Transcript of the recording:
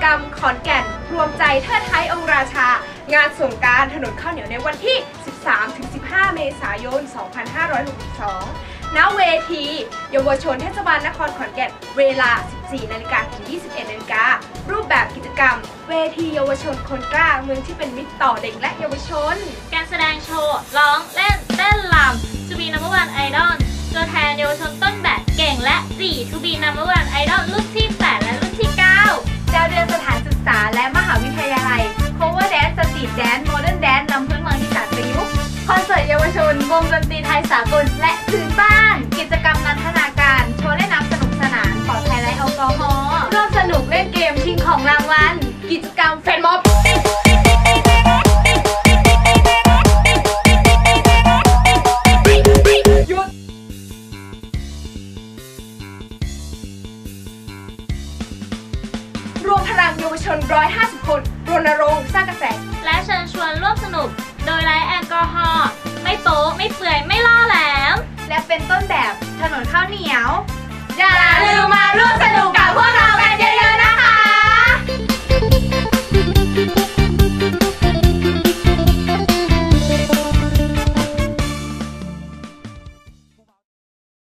กรรมขอนแก่นรวมใจเทิดไทยองค์ราชางานสงกรานต์ถนนข้าวเหนียวในวันที่ 13-15 เมษายน 2562 ณ เวทีเยาวชนเทศบาลนครขอนแก่นเวลา 14 นาฬิกาถึง 21 นาฬิการูปแบบกิจกรรมเวทีเยาวชนคนกล้าเมืองที่เป็นมิตรต่อเด็กและเยาวชนการแสดงโชว์ร้องเล่นเต้นรำ To be number one idol ตัวแทนเยาวชนต้นแบบเก่งและ4 To be number one idol รุ่นที่ 8 และรุ่นที่ 9 ดาวเดือนสถานศึกษาและมหาวิทยาลัย Cover Dance Street Dance Modern Dance นำพื้นเมืองอีสานประยุกต์คอนเสิร์ตเยาวชนวงดนตรีไทยสากลและพื้นบ้านกิจกรรมนันทนาการโชว์เล่นน้ำสนุกสนานปลอดภัยและแอลกอฮอล์ร่วมสนุกเล่นเกมชิงของรางวัลกิจกรรมแฟนม็อบรวมพลังเยาวชน 150 คนรณรงค์สร้างกระแสและเชิญชวนร่วมสนุกโดยไร้แอลกอฮอล์ไม่โป๊ะไม่เปื่อยไม่ล่อแหลมและเป็นต้นแบบถนนข้าวเหนียวอย่าลื